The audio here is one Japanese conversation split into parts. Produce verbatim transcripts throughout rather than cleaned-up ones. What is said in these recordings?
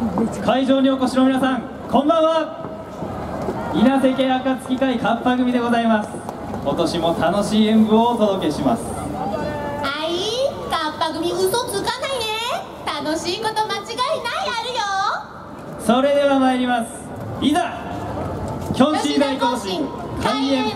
会場にお越しの皆さん、こんばんは。稲瀬家暁会かっぱ組でございます。今年も楽しい演舞をお届けします。 あい、かっぱ組嘘つかないね。楽しいこと間違いないあるよ。 それでは参ります。いざキョンシー大行進開演。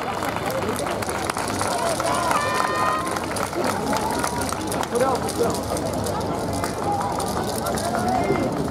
不要不要